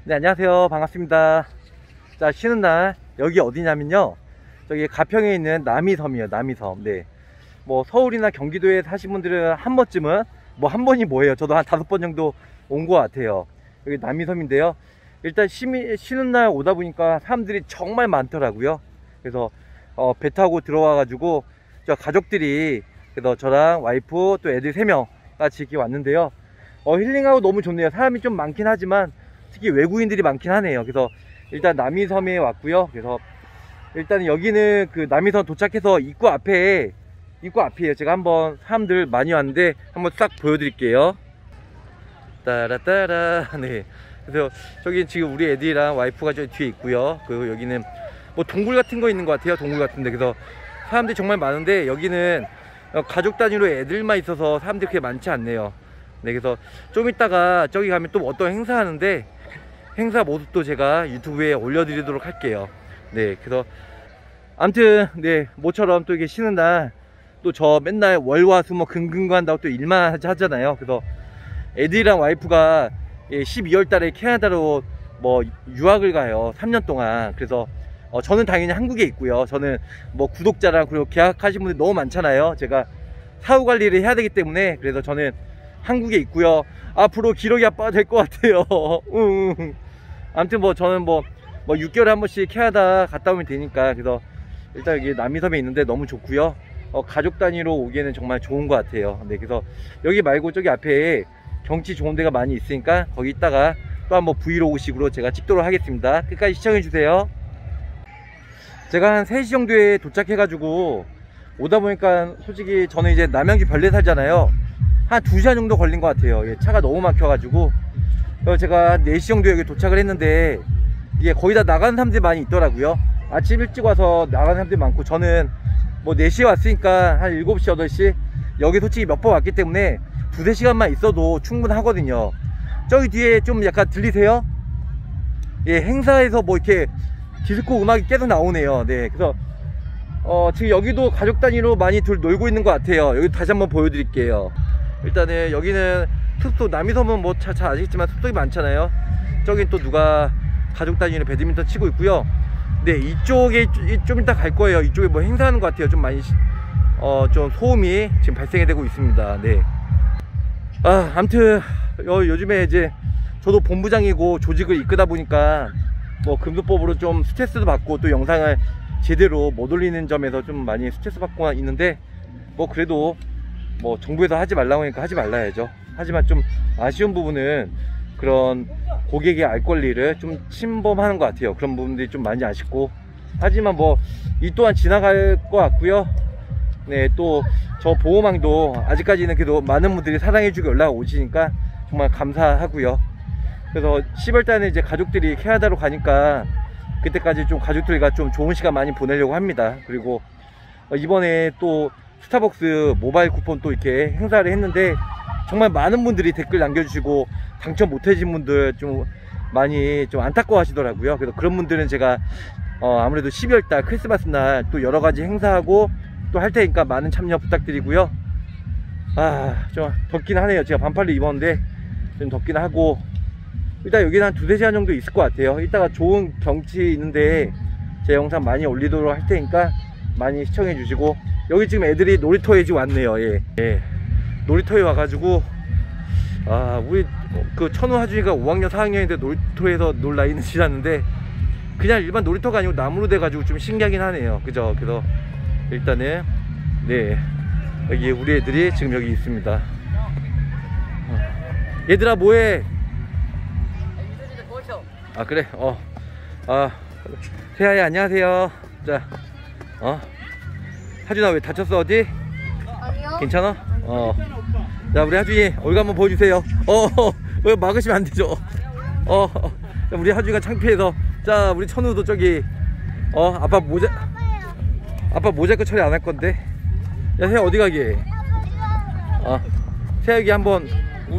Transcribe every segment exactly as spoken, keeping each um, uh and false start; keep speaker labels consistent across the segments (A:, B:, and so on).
A: 네, 안녕하세요. 반갑습니다. 자, 쉬는 날 여기 어디냐면요, 저기 가평에 있는 남이섬이에요. 남이섬. 네, 뭐 서울이나 경기도에 사신 분들은 한 번쯤은, 뭐 한 번이 뭐예요, 저도 한 다섯 번 정도 온 것 같아요. 여기 남이섬인데요, 일단 쉬미, 쉬는 날 오다 보니까 사람들이 정말 많더라고요. 그래서 어, 배 타고 들어와 가지고 저 가족들이, 그래서 저랑 와이프 또 애들 세 명 같이 이렇게 왔는데요, 어, 힐링하고 너무 좋네요. 사람이 좀 많긴 하지만 특히 외국인들이 많긴 하네요. 그래서 일단 남이섬에 왔고요. 그래서 일단 여기는 그 남이섬 도착해서 입구 앞에, 입구 앞이에요. 제가 한번 사람들 많이 왔는데 한번 싹 보여드릴게요. 따라따라. 네, 그래서 저기 지금 우리 애들이랑 와이프가 저 뒤에 있고요. 그리고 여기는 뭐 동굴 같은 거 있는 것 같아요. 동굴 같은데. 그래서 사람들이 정말 많은데 여기는 가족 단위로 애들만 있어서 사람들이 그렇게 많지 않네요. 네, 그래서 좀 이따가 저기 가면 또 어떤 행사 하는데 행사 모습도 제가 유튜브에 올려드리도록 할게요. 네, 그래서 아무튼 네, 모처럼 또 이게 쉬는 날 또 저 맨날 월화수목 금금고 한다고 또 일만 하잖아요. 그래서 애들이랑 와이프가 십이월 달에 캐나다로 뭐 유학을 가요. 삼 년 동안. 그래서 어, 저는 당연히 한국에 있고요. 저는 뭐 구독자랑 그리고 계약하신 분들 너무 많잖아요. 제가 사후 관리를 해야 되기 때문에, 그래서 저는 한국에 있고요. 앞으로 기러기 아빠가 될 것 같아요. 아무튼 뭐 저는 뭐, 뭐 육 개월에 한 번씩 캐나다 갔다 오면 되니까. 그래서 일단 여기 남이섬에 있는데 너무 좋고요. 어, 가족 단위로 오기에는 정말 좋은 것 같아요. 네, 그래서 여기 말고 저기 앞에 경치 좋은 데가 많이 있으니까 거기 있다가 또 한번 브이로그 식으로 제가 찍도록 하겠습니다. 끝까지 시청해 주세요. 제가 한 세 시 정도에 도착해 가지고 오다 보니까 솔직히 저는 이제 남양주 별내 살잖아요. 한 두 시간 정도 걸린 것 같아요. 예, 차가 너무 막혀 가지고. 그래서 제가 네 시 정도에 여기 도착을 했는데 이게 거의 다 나가는 사람들이 많이 있더라고요. 아침 일찍 와서 나가는 사람들이 많고, 저는 뭐 네 시에 왔으니까 한 일곱 시 여덟 시 여기 솔직히 몇 번 왔기 때문에 두세 시간만 있어도 충분하거든요. 저기 뒤에 좀 약간 들리세요? 예, 행사에서 뭐 이렇게 디스코 음악이 계속 나오네요. 네, 그래서 어, 지금 여기도 가족 단위로 많이 둘 놀고 있는 것 같아요. 여기 다시 한번 보여드릴게요. 일단은 여기는 숲속, 남이섬은 뭐 잘 아시겠지만 숲속이 많잖아요. 저긴 또 누가 가족 단위로 배드민턴 치고 있고요. 네, 이쪽에 좀 이따 갈 거예요. 이쪽에 뭐 행사하는 것 같아요. 좀 많이 어, 좀 소음이 지금 발생이 되고 있습니다. 네. 아, 아무튼 요, 요즘에 이제 저도 본부장이고 조직을 이끄다 보니까 뭐 금수법으로 좀 스트레스도 받고 또 영상을 제대로 못 올리는 점에서 좀 많이 스트레스 받고 있는데, 뭐 그래도 뭐 정부에서 하지 말라고 하니까 하지 말라야죠. 하지만 좀 아쉬운 부분은 그런 고객의 알 권리를 좀 침범하는 것 같아요. 그런 부분들이 좀 많이 아쉽고, 하지만 뭐 이 또한 지나갈 것 같고요. 네, 또 저 보호망도 아직까지는 그래도 많은 분들이 사랑해주고 연락 오시니까 정말 감사하고요. 그래서 시월 달에 이제 가족들이 캐나다로 가니까 그때까지 좀 가족들과 좀 좋은 시간 많이 보내려고 합니다. 그리고 이번에 또 스타벅스 모바일 쿠폰 또 이렇게 행사를 했는데 정말 많은 분들이 댓글 남겨주시고 당첨 못해진 분들 좀 많이 좀 안타까워 하시더라고요. 그래서 그런 분들은 제가 어 아무래도 십이월 달 크리스마스 날 또 여러가지 행사하고 또 할 테니까 많은 참여 부탁드리고요. 아, 좀 덥긴 하네요. 제가 반팔로 입었는데 좀 덥긴 하고, 일단 여기는 한 두세 시간 정도 있을 것 같아요. 이따가 좋은 경치 있는데 제 영상 많이 올리도록 할 테니까 많이 시청해 주시고, 여기 지금 애들이 놀이터에 지금 왔네요. 예, 예. 놀이터에 와가지고, 아, 우리 그 천우 하준이가 오 학년 사 학년인데 놀이터에서 놀 나이는 지났는데 그냥 일반 놀이터가 아니고 나무로 돼가지고 좀 신기하긴 하네요. 그죠? 그래서 일단은 네, 여기 우리 애들이 지금 여기 있습니다. 어. 얘들아 뭐해? 아, 그래? 어. 아, 세아야 안녕하세요. 자, 어, 하준아 왜 다쳤어 어디?
B: 아니요.
A: 괜찮아? 어. 자, 우리 하준이 얼굴 한번 보여주세요. 어, 왜 막으시면 안 되죠? 어, 우리 하준이가 창피해서. 자, 우리 천우도 저기 어, 아빠 모자, 아빠 모자이크 처리 안 할 건데. 야, 세아 어디 가게? 어, 세아 여기 한번 우...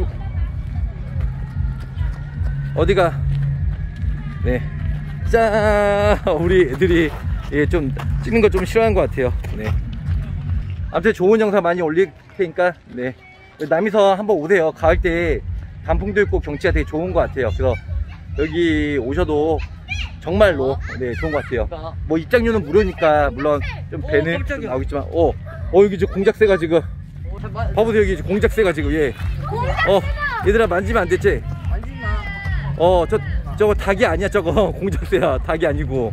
A: 어디가? 네, 짠. 우리 애들이 예, 좀 찍는 거 좀 싫어하는 것 같아요. 네, 아무튼 좋은 영상 많이 올릴 테니까 네, 남이섬 한번 오세요. 가을 때 단풍도 있고 경치가 되게 좋은 것 같아요. 그래서 여기 오셔도 정말로 네 좋은 것 같아요. 뭐 입장료는 무료니까 물론 좀 배는 좀 나오겠지만 어, 어 여기 지금 공작새가 지금 봐보세요. 여기 공작새가 지금 예. 어 얘들아 만지면 안 됐지? 어 저 저거 닭이 아니야 저거 공작새야. 닭이 아니고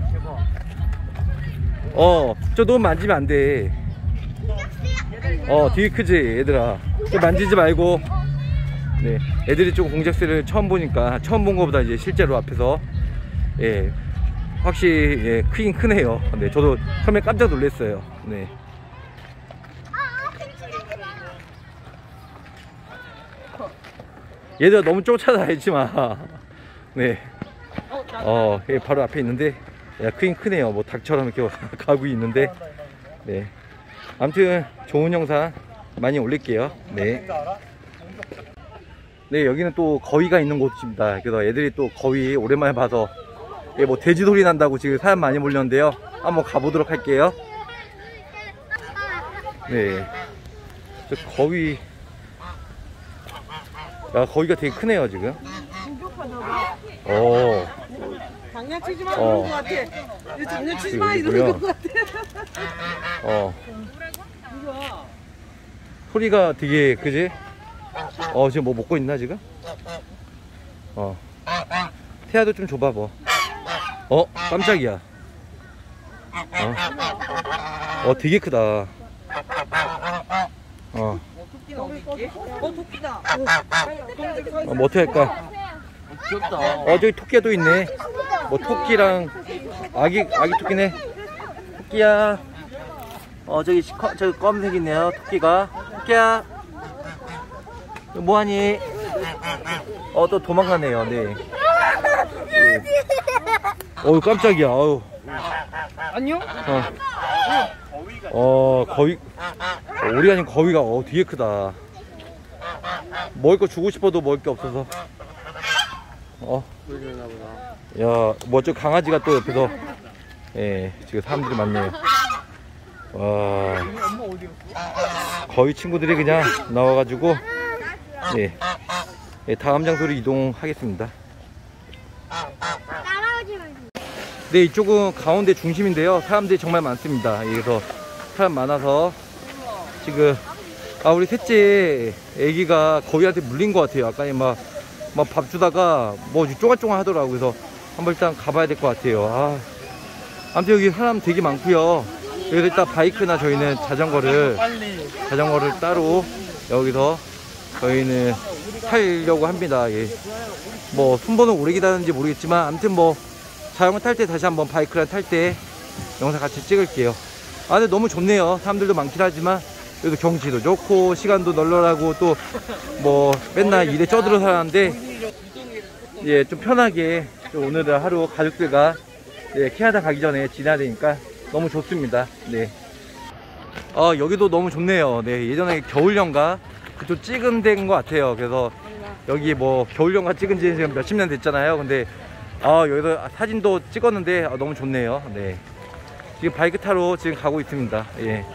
A: 어 저 너무 만지면 안 돼. 어 되게 크지 얘들아. 만지지 말고. 네 애들이 좀 공작새를 처음 보니까 처음 본 것보다 이제 실제로 앞에서 예 확실히 예, 크긴 크네요. 네 저도 처음에 깜짝 놀랐어요. 네. 얘들아 너무 쫓아다니지 마. 네. 어, 예, 바로 앞에 있는데, 야, 크긴 크네요. 뭐 닭처럼 이렇게 가고 있는데, 네. 아무튼 좋은 영상 많이 올릴게요. 네. 네, 여기는 또 거위가 있는 곳입니다. 그래서 애들이 또 거위 오랜만에 봐서, 예, 뭐 돼지 소리 난다고 지금 사람 많이 몰렸는데요. 한번 가보도록 할게요. 네. 저 거위. 야, 거위가 되게 크네요, 지금. 어.
B: 장난치지 마,
A: 어.
B: 이러는 것 같아. 장난치지 마, 이러는 것 같아.
A: 어. 소리가 되게, 그지? 어, 지금 뭐 먹고 있나, 지금? 어. 태아도 좀 줘봐, 뭐. 어, 깜짝이야. 어. 어, 되게 크다. 어.
B: 어, 토끼다.
A: 어, 뭐 어떻게 할까?
B: 귀엽다.
A: 어, 저기 토끼가 또 있네. 뭐 토끼랑 아기 아기 토끼네. 토끼야. 어, 저기 커, 저기 검은색 있네요. 토끼가. 토끼야. 뭐하니? 어, 또 도망가네요. 네. 네. 어우, 깜짝이야. 어우.
B: 안녕?
A: 어. 어, 거위. 어, 우리 아닌 거위가 어 되게 크다. 먹을 거 주고 싶어도 먹을 게 없어서. 어. 야, 뭐 저 강아지가 또 옆에서 예, 지금 사람들이 많네요. 와. 거위 친구들이 그냥 나와가지고 예, 예 다음 장소로 이동하겠습니다. 네, 이쪽은 가운데 중심인데요. 사람들이 정말 많습니다. 그래서 사람 많아서 지금 아 우리 셋째 애기가 거위한테 물린 것 같아요. 아까 막 막 밥 주다가 뭐 쪼갈쪼갈 하더라고. 그래서 한번 일단 가봐야 될 것 같아요. 아, 아무튼 여기 사람 되게 많고요. 여기서 일단 바이크나 저희는 자전거를 자전거를 따로 여기서 저희는 타려고 합니다. 예. 뭐 순번은 오래 기다리는지 모르겠지만 아무튼 뭐 자전거 탈 때 다시 한번 바이크랑 탈 때 영상 같이 찍을게요. 아 근데 너무 좋네요. 사람들도 많긴 하지만 그래도 경치도 좋고 시간도 널널하고 또 뭐 맨날 일에 쪄들어 사는데 예 좀 편하게 좀 오늘은 하루 가족들과 예, 캐나다 가기 전에 지나야 되니까 너무 좋습니다. 네. 아 여기도 너무 좋네요. 네 예전에 겨울연가 그쪽 찍은 데인 것 같아요. 그래서 여기 뭐 겨울연가 찍은 지 지금 몇십 년 됐잖아요. 근데 아 여기서 사진도 찍었는데 아, 너무 좋네요. 네. 지금 바이크 타러 지금 가고 있습니다. 예.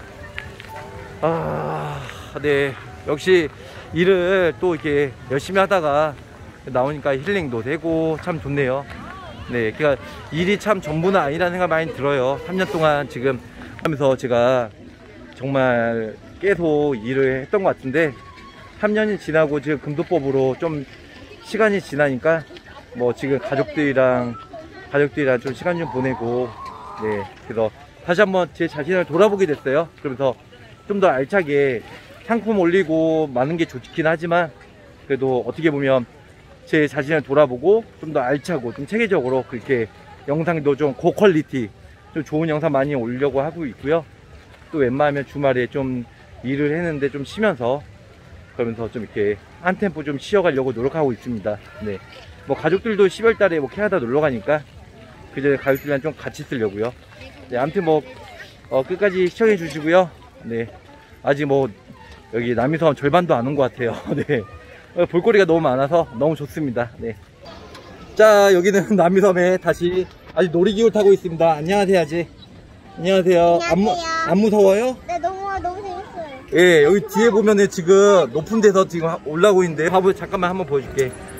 A: 아, 네. 역시 일을 또 이렇게 열심히 하다가 나오니까 힐링도 되고 참 좋네요. 네. 그러니까 일이 참 전부는 아니라는 생각 많이 들어요. 삼 년 동안 지금 하면서 제가 정말 계속 일을 했던 것 같은데 삼 년이 지나고 지금 금도법으로 좀 시간이 지나니까 뭐 지금 가족들이랑 가족들이랑 좀 시간 좀 보내고 네 그래서 다시 한번 제 자신을 돌아보게 됐어요. 그러면서 좀 더 알차게 상품 올리고 많은 게 좋긴 하지만 그래도 어떻게 보면 제 자신을 돌아보고 좀 더 알차고 좀 체계적으로 그렇게 영상도 좀 고퀄리티 좀 좋은 영상 많이 올리려고 하고 있고요. 또 웬만하면 주말에 좀 일을 했는데 좀 쉬면서 그러면서 좀 이렇게 한 템포 좀 쉬어가려고 노력하고 있습니다. 네. 뭐 가족들도 십월 달에 뭐 캐나다 놀러 가니까 그 전에 가족들이랑 좀 같이 쓰려고요. 네, 아무튼 뭐 어, 끝까지 시청해 주시고요. 네, 아직 뭐 여기 남이섬 절반도 안 온 것 같아요. 네, 어, 볼거리가 너무 많아서 너무 좋습니다. 네, 자 여기는 남이섬에 다시 아직 놀이기구 타고 있습니다. 안녕하세요, 아직. 안녕하세요. 안, 무, 안 무서워요?
C: 네, 너무 너무 재밌어요.
A: 예, 여기 뒤에 보면은 지금 높은 데서 지금 올라오고 있는데 봐보 잠깐만 한번 보여줄게.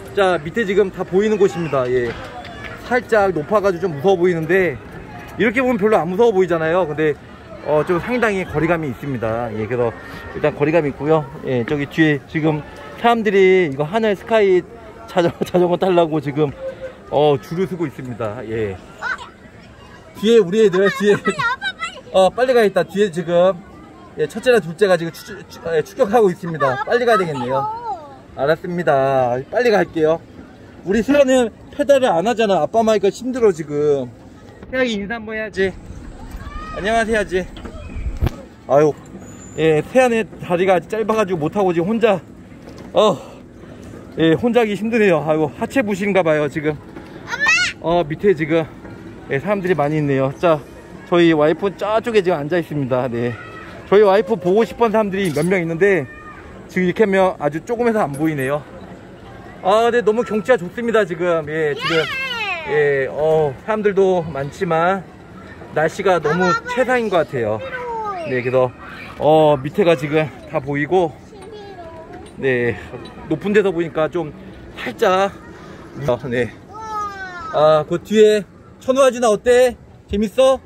A: 자, 밑에 지금 다 보이는 곳입니다. 예. 살짝 높아가지고 좀 무서워 보이는데, 이렇게 보면 별로 안 무서워 보이잖아요. 근데, 어, 좀 상당히 거리감이 있습니다. 예, 그래서 일단 거리감이 있고요. 예, 저기 뒤에 지금 사람들이 이거 하늘 스카이 자전거, 자전거 타려고 지금, 어, 줄을 서고 있습니다. 예. 뒤에 우리 애들, 뒤에. 어, 빨리 가야겠다. 뒤에 지금, 예, 첫째랑 둘째가 지금 추, 추, 예, 추격하고 있습니다. 빨리 가야 되겠네요. 알았습니다. 빨리 갈게요. 우리 세아는 페달을 안 하잖아. 아빠 마니까 힘들어 지금. 세아기 인사 한번 해야지. 안녕하세요 해야지. 아유, 예, 세아는 다리가 아직 짧아가지고 못하고 지금 혼자 어, 예, 혼자 하기 힘드네요. 아이고, 하체 부신가봐요 지금. 어, 밑에 지금 예, 사람들이 많이 있네요. 자, 저희 와이프 저쪽에 지금 앉아 있습니다. 네, 저희 와이프 보고 싶은 사람들이 몇 명 있는데 지금 이렇게 하면 아주 조금해서 안 보이네요. 아, 네, 너무 경치가 좋습니다 지금. 예, 지금 예, 어, 사람들도 많지만 날씨가 너무 최상인 것 같아요. 네, 그래서 어, 밑에가 지금 다 보이고, 네, 높은 데서 보니까 좀 살짝 어, 네. 아, 그 뒤에 천우아지나 어때? 재밌어?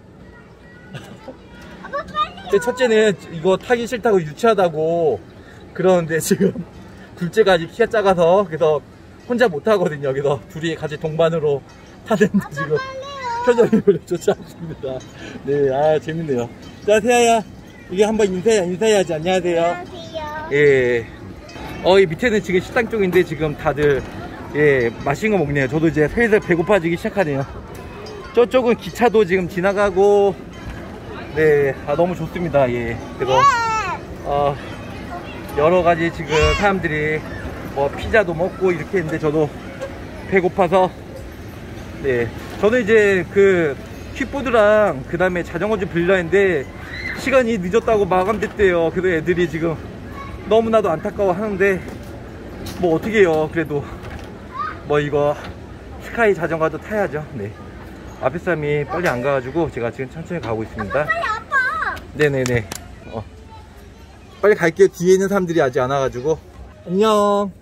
A: 제 첫째는 이거 타기 싫다고 유치하다고 그러는데 지금 둘째가 아직 키가 작아서 그래서 혼자 못 타거든요. 그래서 둘이 같이 동반으로 타는데 지금 표정이 별로 좋지 않습니다. 네, 아, 재밌네요. 자, 세아야, 이게 한번 인사, 인사해야지. 안녕하세요.
C: 안녕하세요.
A: 예. 어, 이 밑에는 지금 식당 쪽인데 지금 다들, 예, 맛있는 거 먹네요. 저도 이제 슬슬 배고파지기 시작하네요. 저쪽은 기차도 지금 지나가고, 네, 아, 너무 좋습니다. 예. 그래서, 어, 여러 가지 지금 사람들이 뭐 피자도 먹고 이렇게 했는데 저도 배고파서, 네, 저는 이제 그 킥보드랑 그 다음에 자전거 좀 빌려 했는데 시간이 늦었다고 마감됐대요. 그래서 애들이 지금 너무나도 안타까워 하는데 뭐 어떻게 해요. 그래도 뭐 이거 스카이 자전거도 타야죠. 네, 앞에 사람이 빨리 안 가가지고 제가 지금 천천히 가고 있습니다.
C: 빨리 아파.
A: 네네네. 어, 빨리 갈게요. 뒤에 있는 사람들이 아직 안 와가지고. 안녕.